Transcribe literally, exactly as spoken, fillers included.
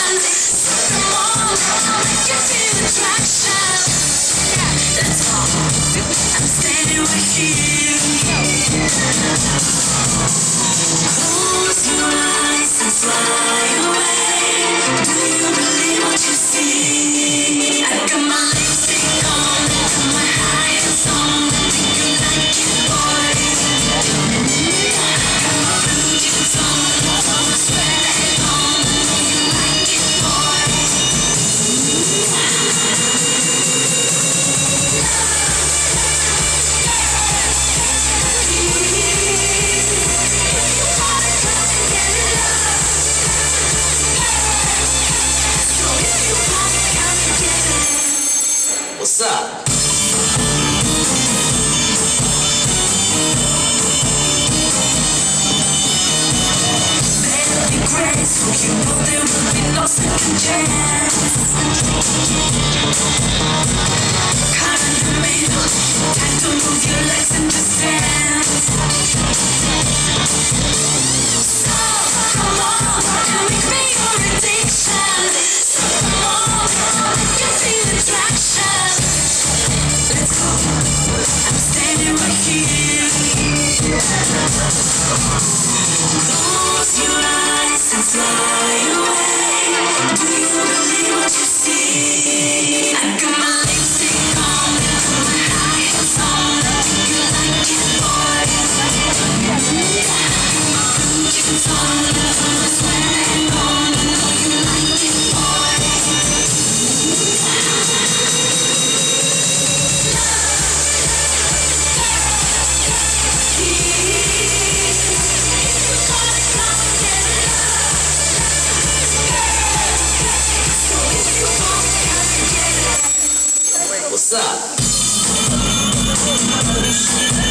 What's up? Barely graceful, you know there will be no second chance. Caught in the middle, time to move your legs and just dance. So, come on, and make me your addiction. So, come on, you feel attraction. Let's go, I'm standing right here. Close your eyes and fly away. Do you believe what you see? I got my lipstick on and my high heels on. I think you like it, boy. I got my blue jeans on and my sweater on. I know you like it, boy. What's up?